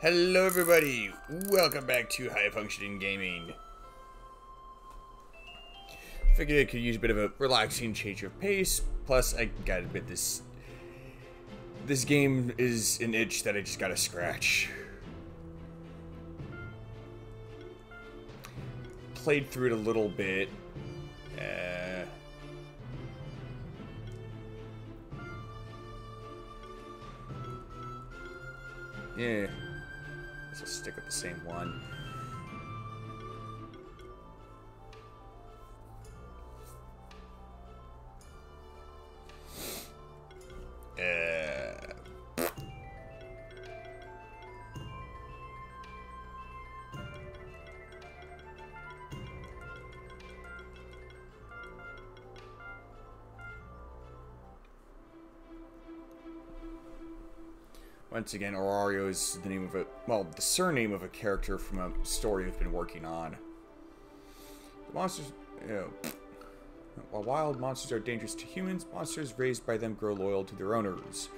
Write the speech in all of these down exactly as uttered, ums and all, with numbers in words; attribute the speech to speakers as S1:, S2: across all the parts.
S1: Hello everybody, welcome back to High Functioning Gaming. Figured I could use a bit of a relaxing change of pace, plus I gotta admit this this game is an itch that I just gotta scratch. Played through it a little bit. Uh, yeah. Let's just stick with the same one. Uh, Once again, Aurario is the name of a, well, the surname of a character from a story I've been working on. The monsters, you know, while wild monsters are dangerous to humans, monsters raised by them grow loyal to their owners.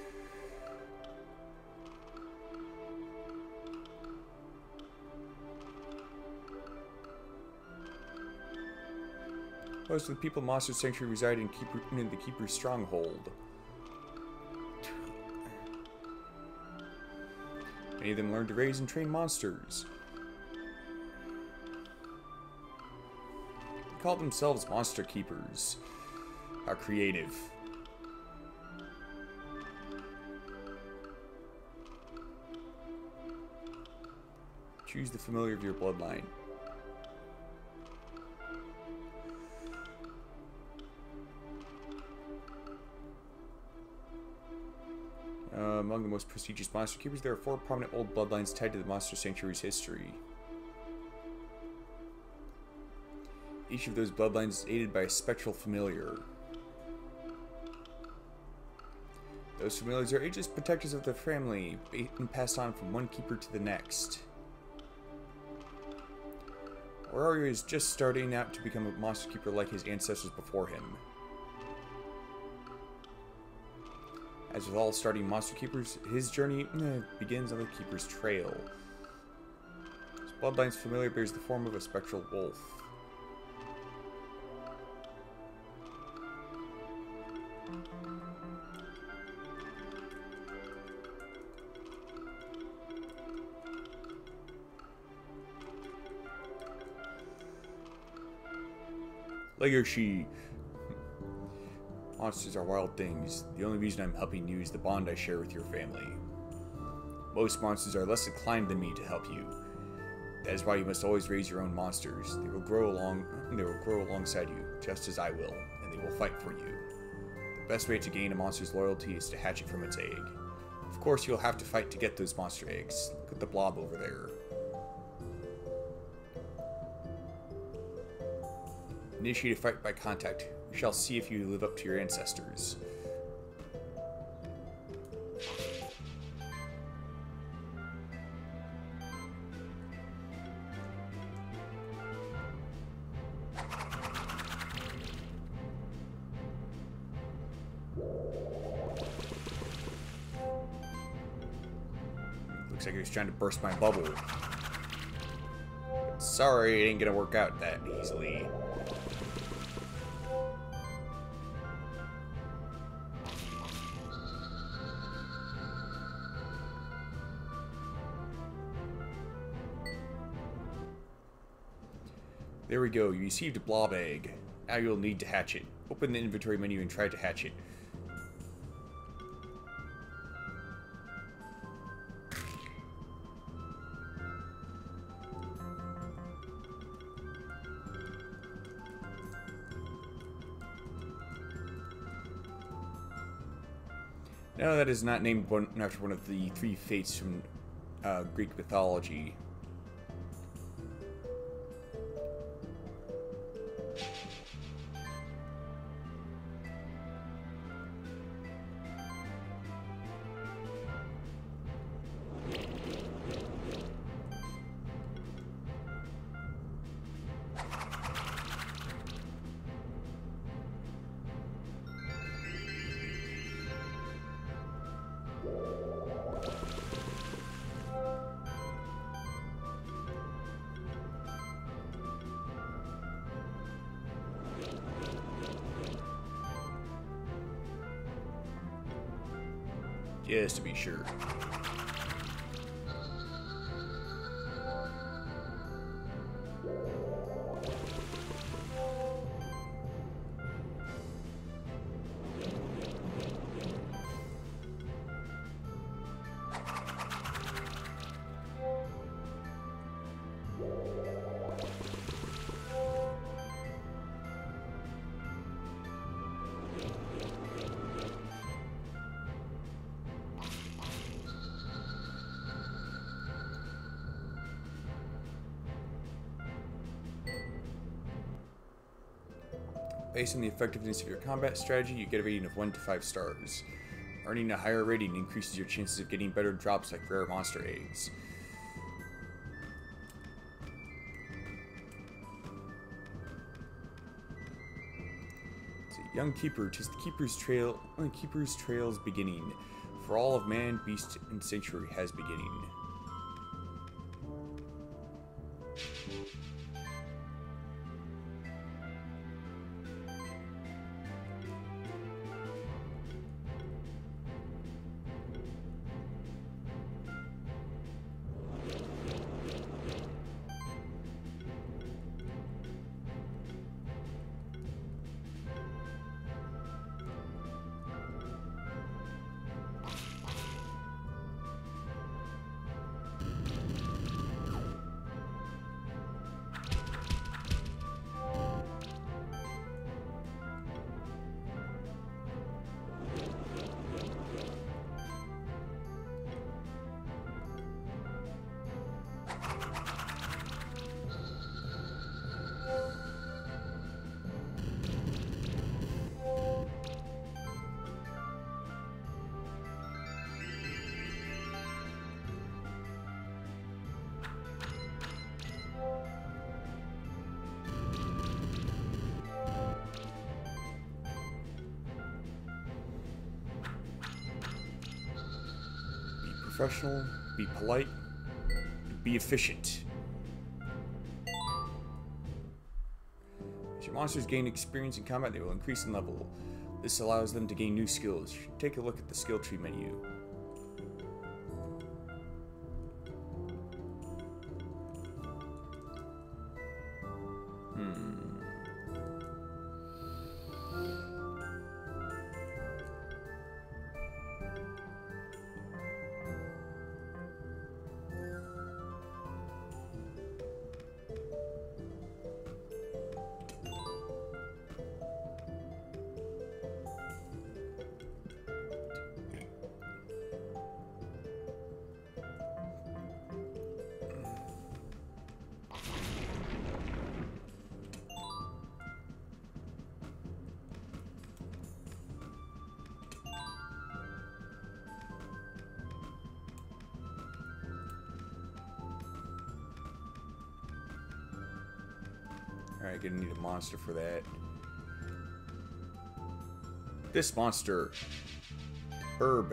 S1: Most of the people in Monster Sanctuary reside in, Keeper, in the Keeper's Stronghold. Many of them learn to raise and train monsters. They call themselves Monster Keepers. How creative. Choose the familiar of your bloodline. Uh, among the most prestigious Monster Keepers, there are four prominent old bloodlines tied to the Monster Sanctuary's history. Each of those bloodlines is aided by a spectral familiar. Those familiars are ageless protectors of their family, and passed on from one keeper to the next. Aurario is just starting out to become a Monster Keeper like his ancestors before him. As with all starting Monster Keepers, his journey eh, begins on the Keeper's trail. His bloodline's familiar bears the form of a spectral wolf. Legacy. Monsters are wild things. The only reason I'm helping you is the bond I share with your family. Most monsters are less inclined than me to help you. That is why you must always raise your own monsters. They will grow along they will grow alongside you, just as I will, and they will fight for you. The best way to gain a monster's loyalty is to hatch it from its egg. Of course, you'll have to fight to get those monster eggs. Look at the blob over there. Initiate a fight by contact. We shall see if you live up to your ancestors. Looks like he was trying to burst my bubble. Sorry, it ain't gonna work out that easily. There we go, you received a blob egg. Now you'll need to hatch it. Open the inventory menu and try to hatch it. No, that is not named one after one of the three fates from uh, Greek mythology. Yes, to be sure. Based on the effectiveness of your combat strategy, you get a rating of one to five stars. Earning a higher rating increases your chances of getting better drops like rare monster eggs. So, young keeper, 'tis the keeper's trail, the keeper's trail's beginning. For all of man, beast, and sanctuary has beginning. Professional, be polite, be efficient. As your monsters gain experience in combat, they will increase in level. This allows them to gain new skills. You should take a look at the skill tree menu. Hmm. Alright, gonna need a monster for that. This monster. Herb.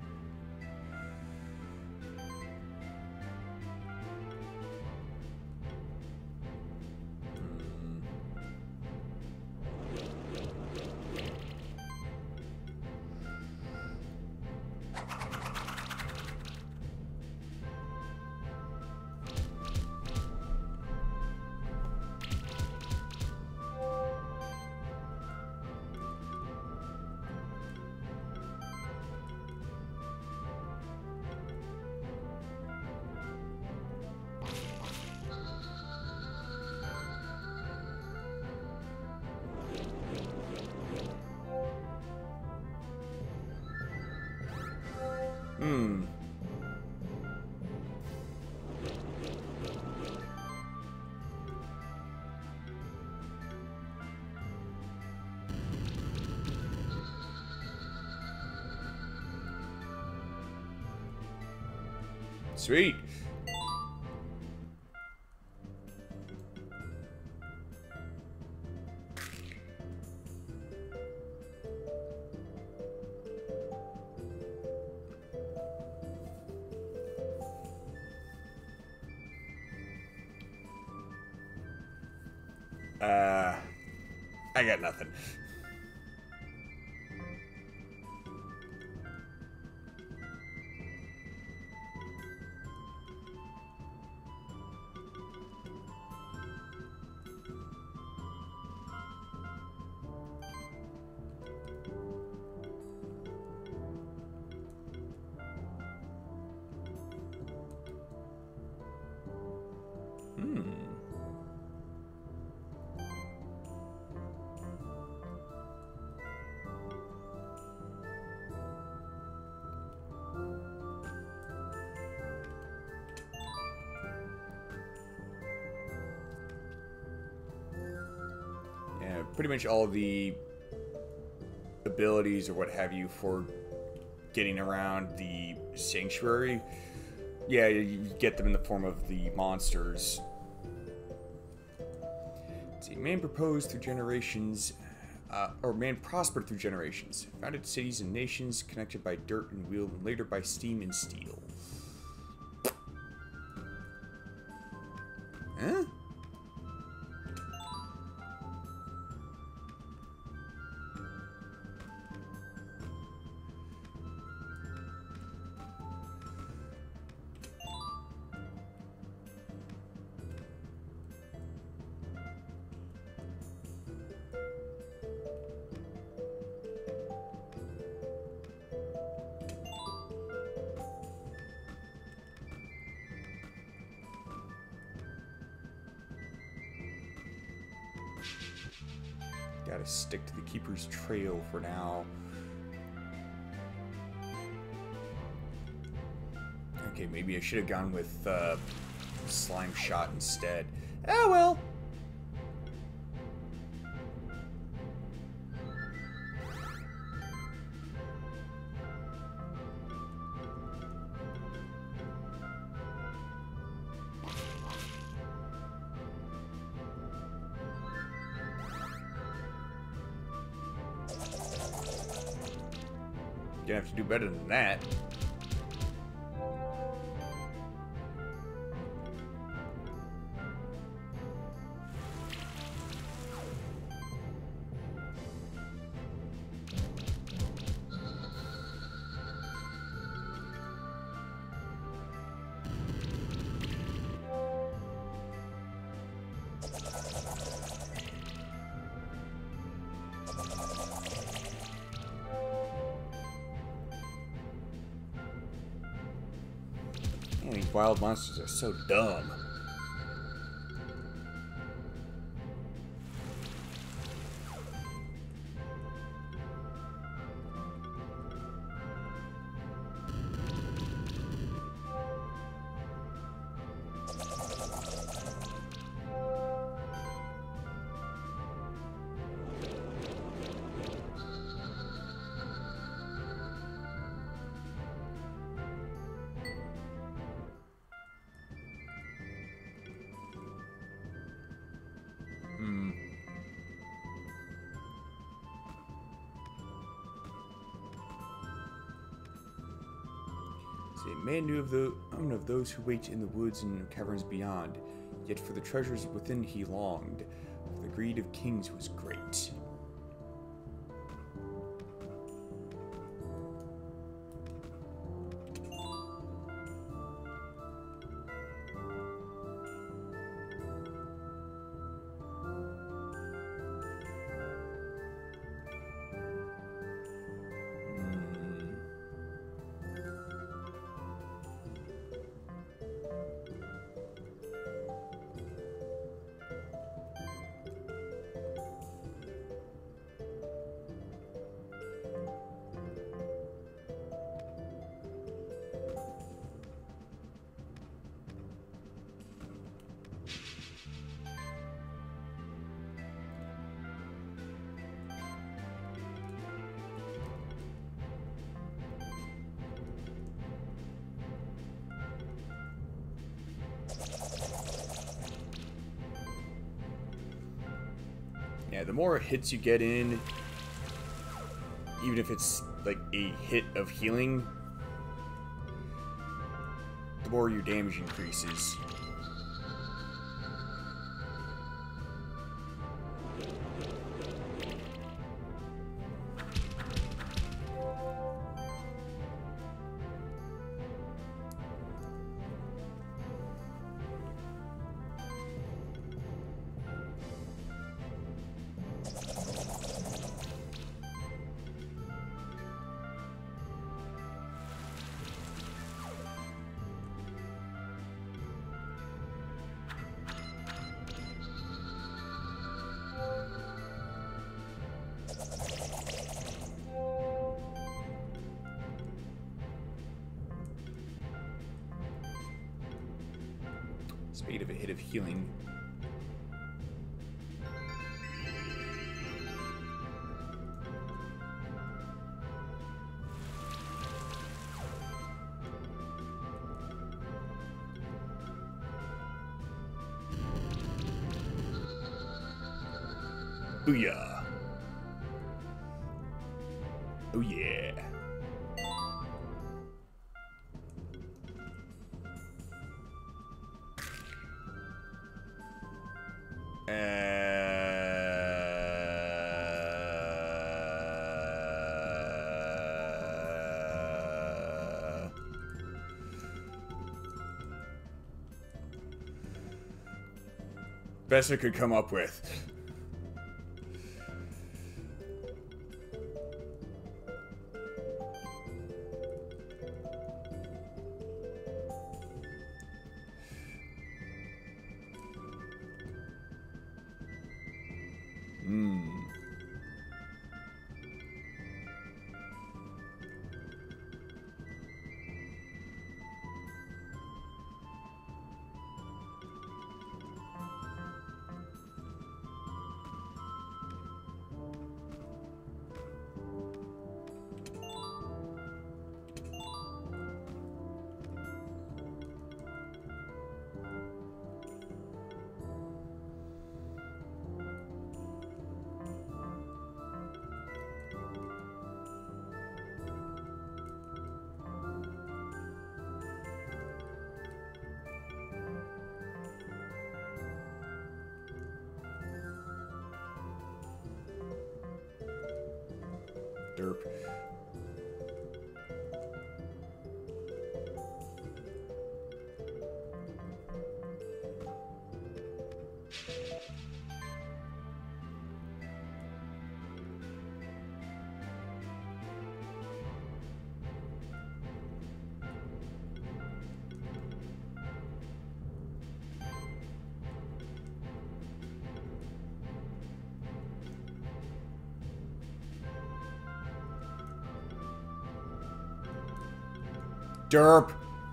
S1: Hmm. Sweet. Uh, I got nothing. Hmm. Yeah, pretty much all the abilities or what have you for getting around the sanctuary. Yeah, you get them in the form of the monsters. Let's see, man proposed through generations, uh, or man prospered through generations. Founded cities and nations, connected by dirt and wheel, and later by steam and steel. Huh? Gotta stick to the Keeper's Trail for now. Okay, maybe I should have gone with uh, Slime Shot instead. Oh well. Gonna have to do better than that. Man, these wild monsters are so dumb. Hmm. See, man knew of the own of those who wait in the woods and caverns beyond. Yet for the treasures within he longed. For the greed of kings was great. Yeah, the more hits you get in, even if it's like a hit of healing, the more your damage increases. Spade of a hit of healing. Booyah. Oh yeah. Uh... Best I could come up with. Hmm. Derp. Derp.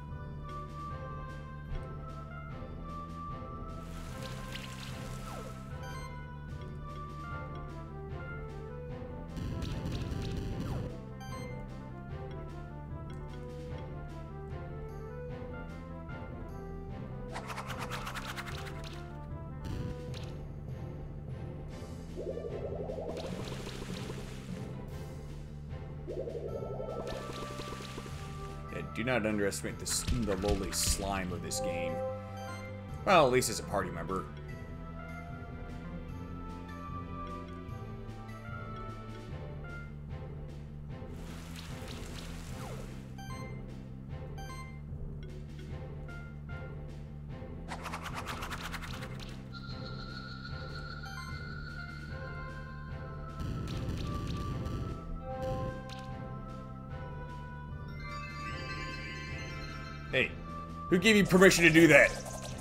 S1: Do not underestimate the, the lowly slime of this game. Well, at least as a party member. Hey, who gave you permission to do that?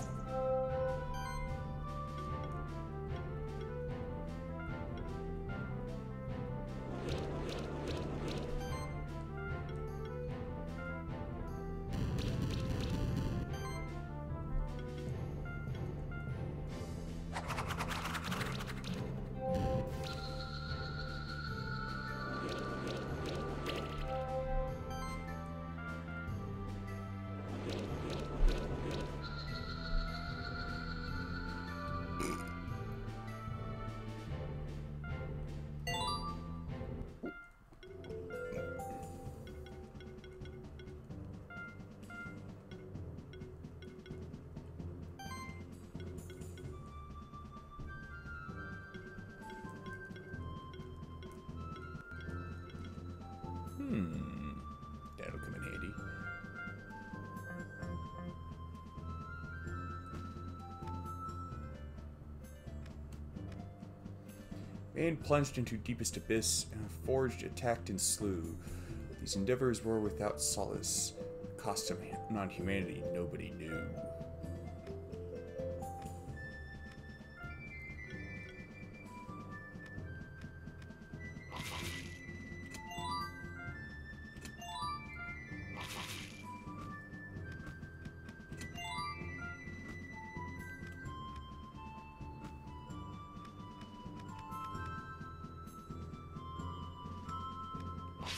S1: Hmm, that'll come in handy. Man plunged into deepest abyss, and forged, attacked, and slew. These endeavors were without solace. The cost of non-humanity nobody knew.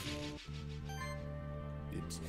S1: It's...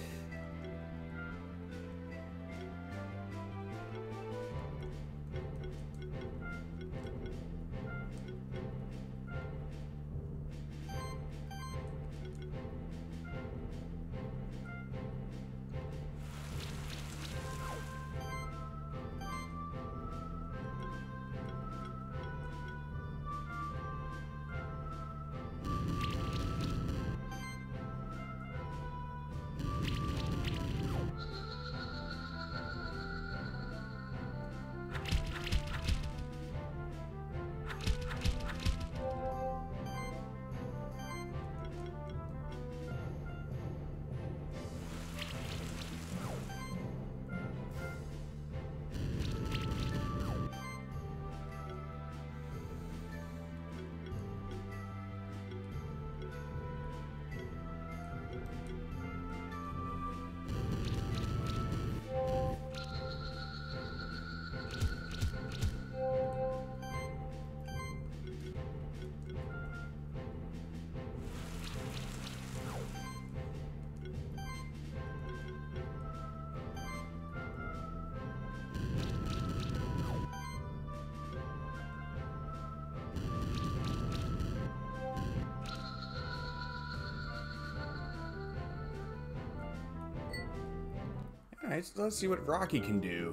S1: Alright, so let's see what Rocky can do.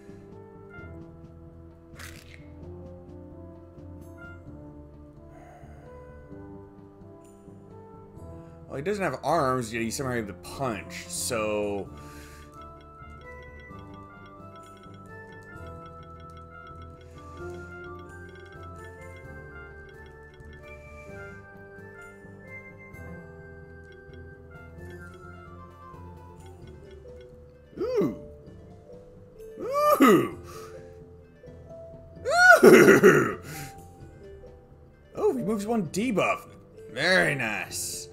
S1: Well, he doesn't have arms, yet he's somehow able to punch, so... Ooh! Ooh! Ooh! Oh, he moves one debuff. Very nice.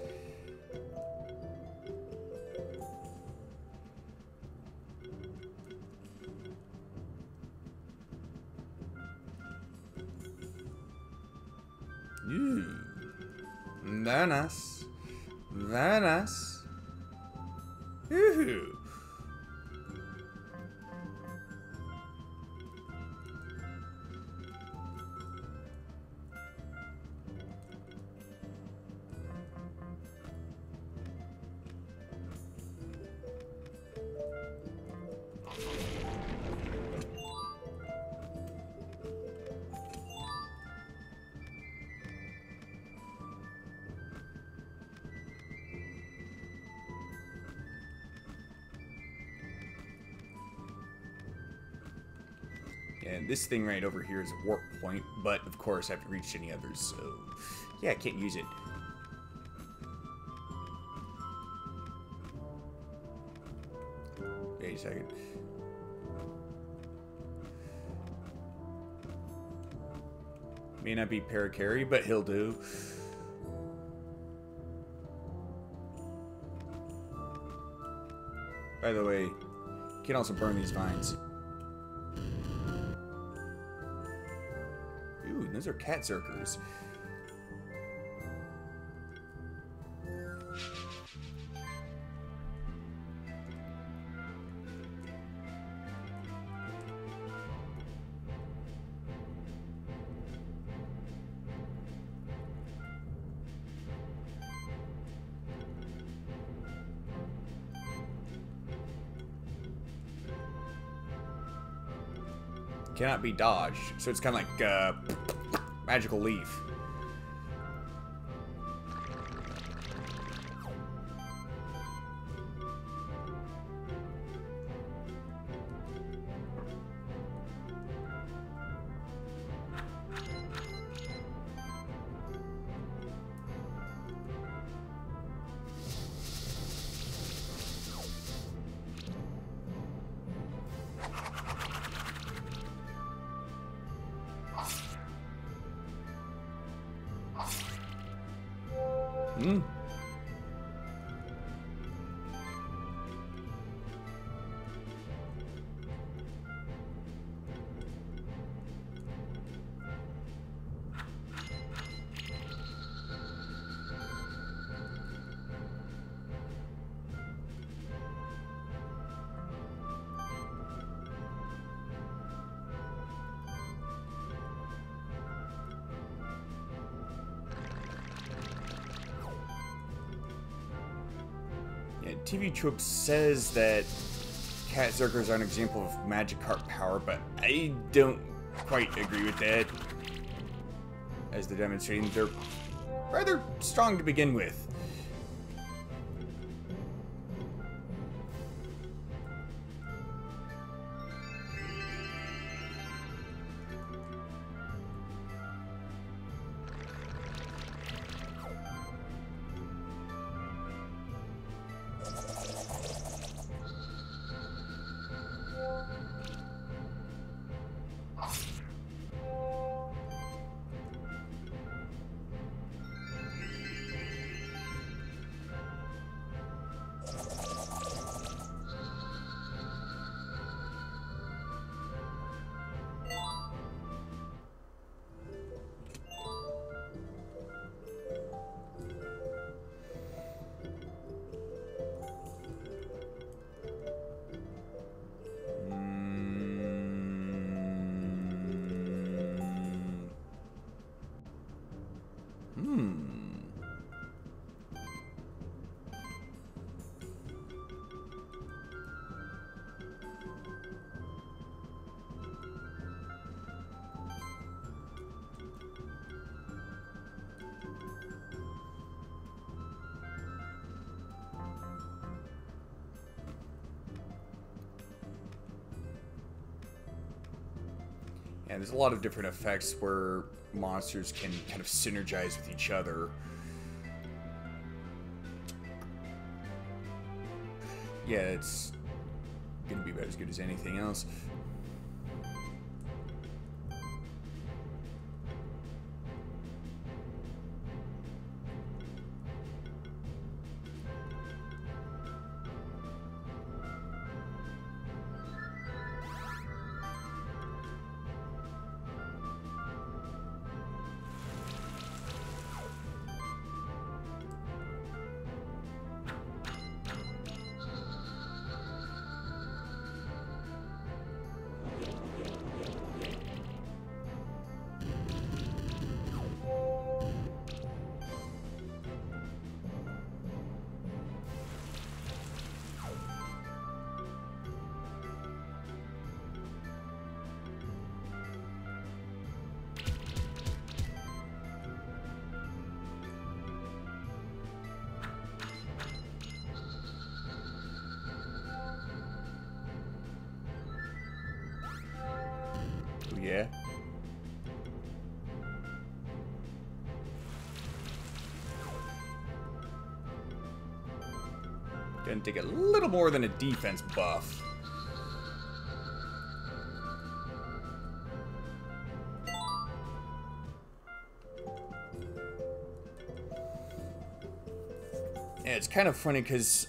S1: Ooh. Very nice. Very nice. Ooh. And this thing right over here is a warp point, but of course I haven't reached any others, so yeah, I can't use it. Wait a second. May not be Parakarry, but he'll do. By the way, you can also burn these vines. Ooh, those are cat zerkers. Cannot be dodged, so it's kind of like uh, magical leaf. Hmm. T V trope says that cat zerkers are an example of magic cart power, but I don't quite agree with that. As they're demonstrating, they're rather strong to begin with. And there's a lot of different effects where monsters can kind of synergize with each other. Yeah, it's gonna be about as good as anything else. Yeah. Gonna take a little more than a defense buff. Yeah, it's kind of funny because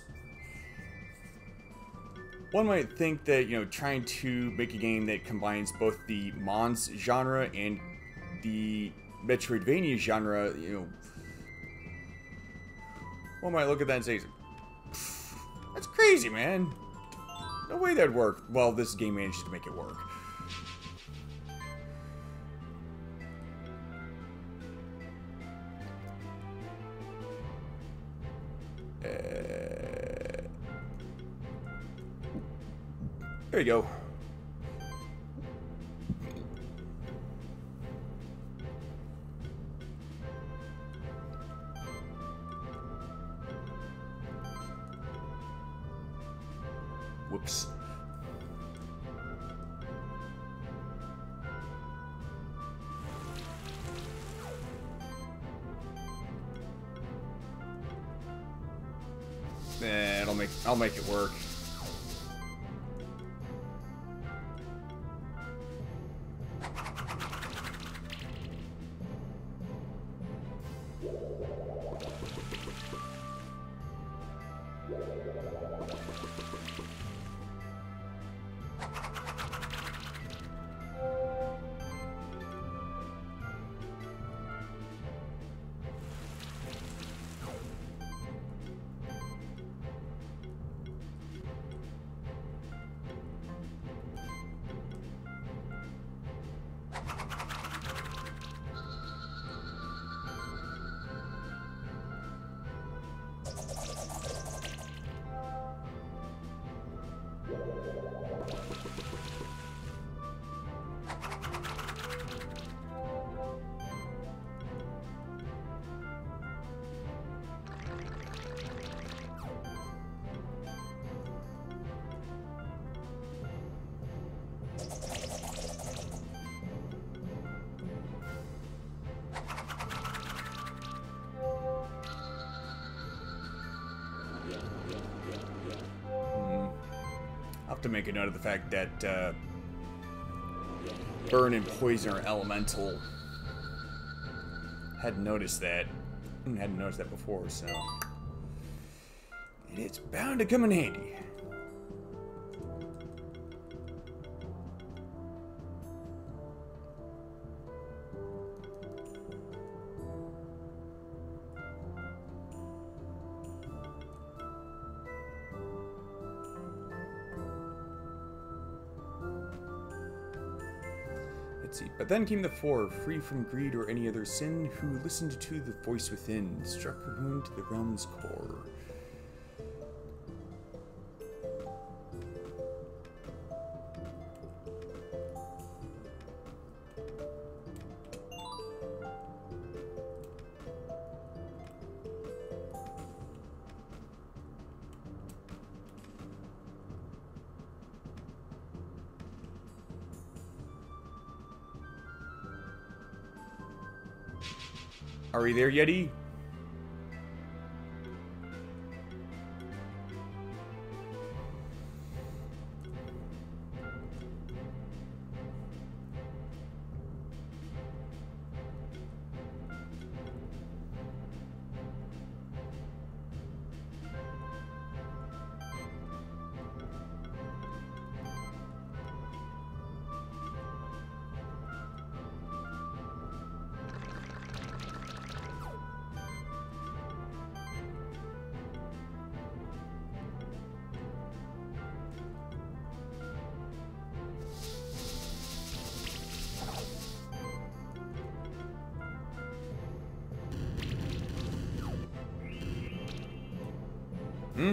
S1: one might think that, you know, trying to make a game that combines both the Mons genre and the Metroidvania genre, you know, one might look at that and say, that's crazy, man. No way that'd work. Well, this game managed to make it work. Uh, there you go. Whoops. Eh, it'll make I'll make it work. To make a note of the fact that uh, burn and poison are elemental. Hadn't noticed that. Hadn't noticed that before, so and it's bound to come in handy. Let's see. But then came the four, free from greed or any other sin, who listened to the voice within, struck a wound to the realm's core. Are we there, Yeti? Hmm?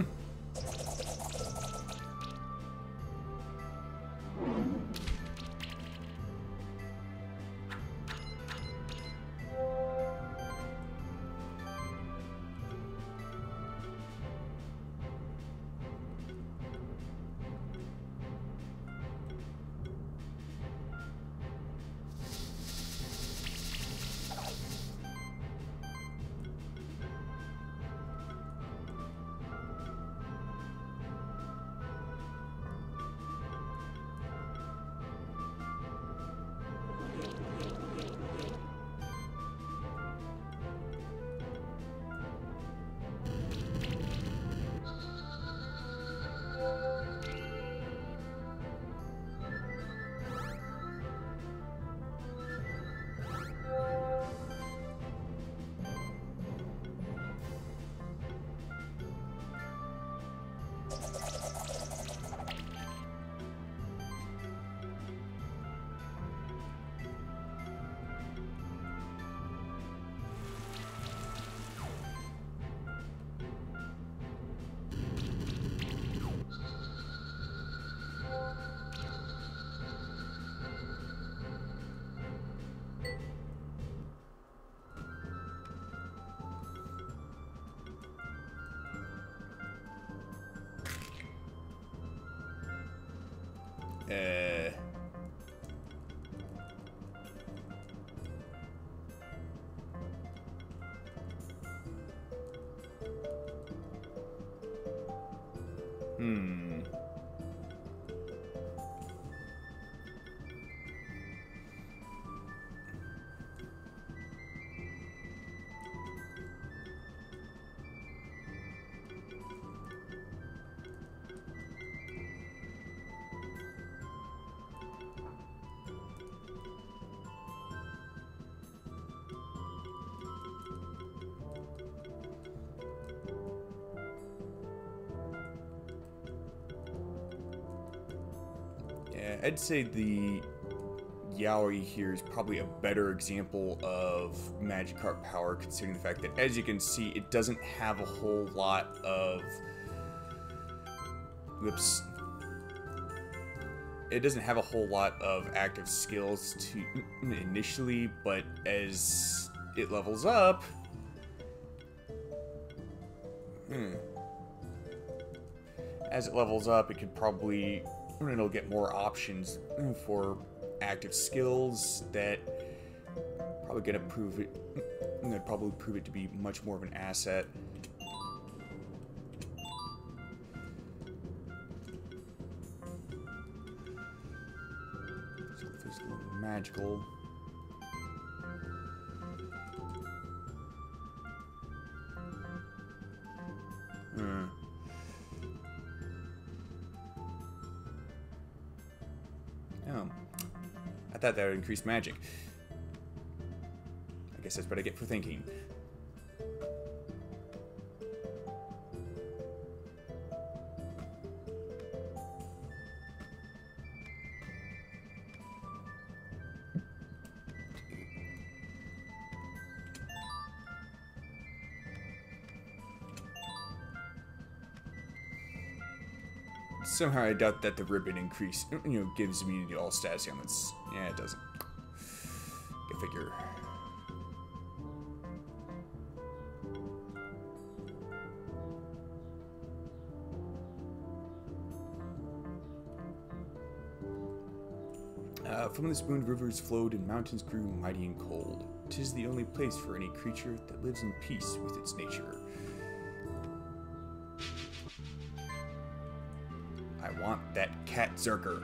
S1: Uh... Hmm. I'd say the Yaoi here is probably a better example of Magikarp power, considering the fact that, as you can see, it doesn't have a whole lot of... Whoops. it doesn't have a whole lot of active skills to initially, but as it levels up, hmm, as it levels up, it could probably, it'll get more options for active skills that probably gonna prove it. That'd probably prove it to be much more of an asset. So there's a little magical. Hmm. Oh. I thought that would increase magic. I guess that's what I get for thinking. Somehow I doubt that the ribbon increase, you know, gives immunity to all status ailments. Yeah, it doesn't. Go figure. Uh, from this moon rivers flowed and mountains grew mighty and cold. 'Tis the only place for any creature that lives in peace with its nature. I want that cat Zerker.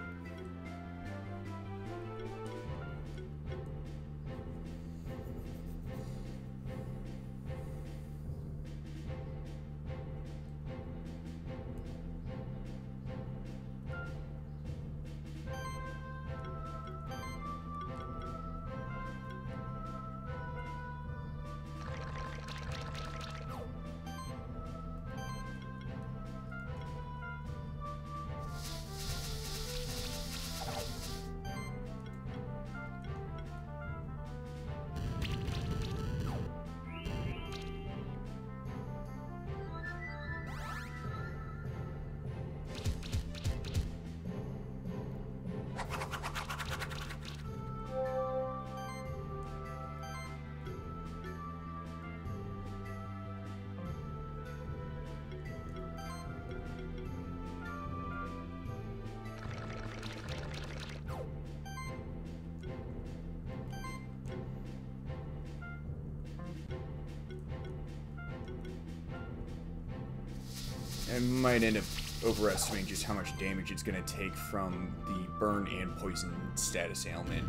S1: I might end up overestimating just how much damage it's going to take from the burn and poison status ailment.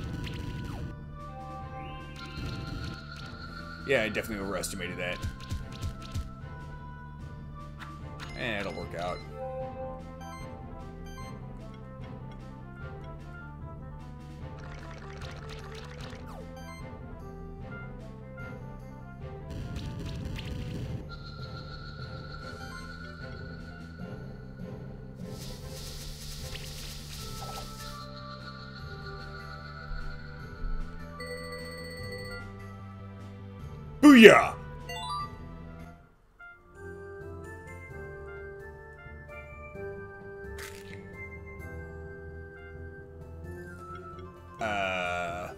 S1: Yeah, I definitely overestimated that. Eh, it'll work out. Booyah! Uh...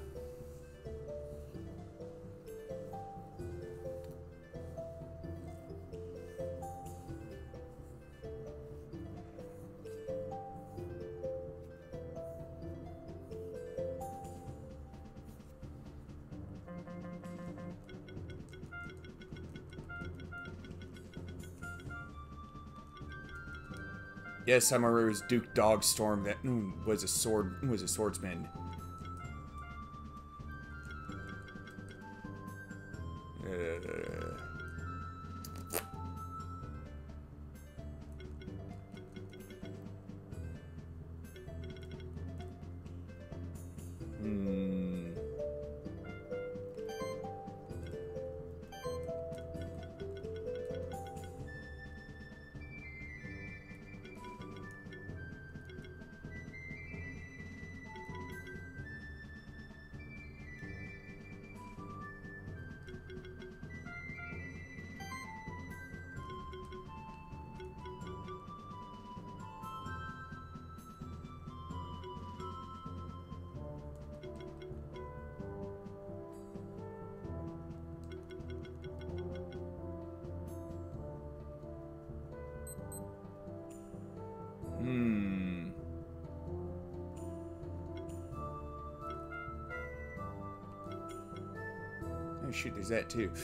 S1: Yes, I remember it was Duke Dogstorm that mm, was a sword was a swordsman. Uh, hmm. shoot, there's that too.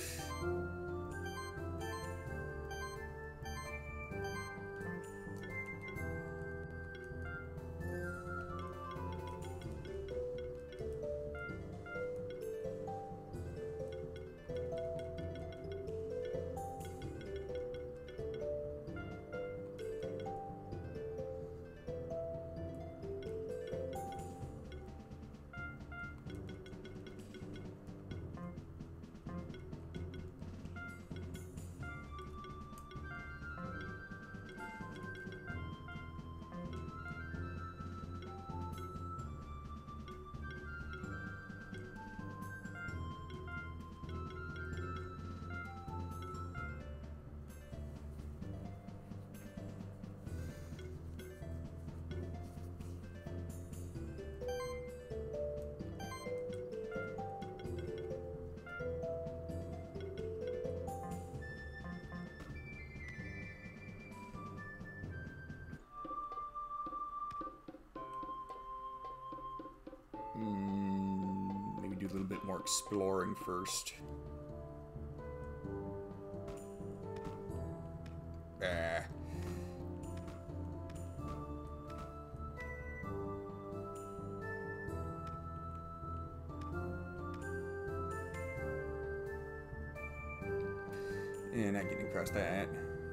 S1: Mm, maybe do a little bit more exploring first. Ah. And not getting across that.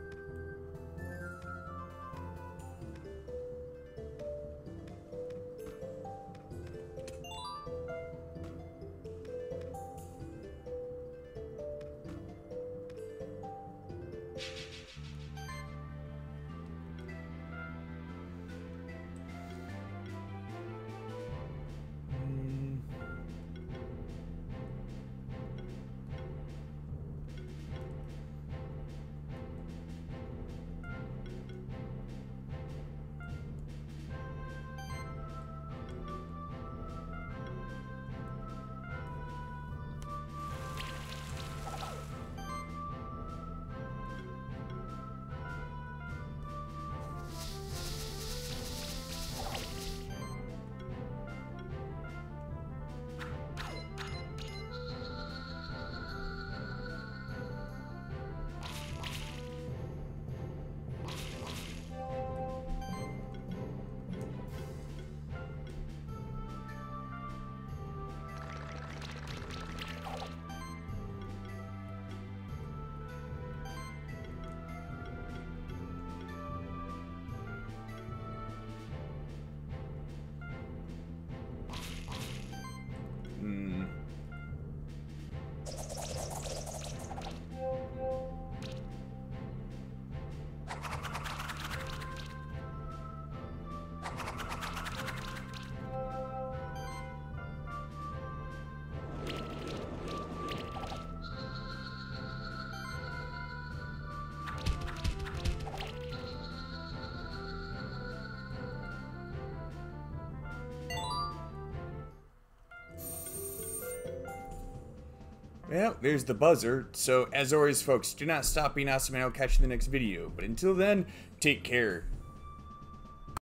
S1: Well, there's the buzzer. So, as always, folks, do not stop being awesome, and I'll catch you in the next video. But until then, take care.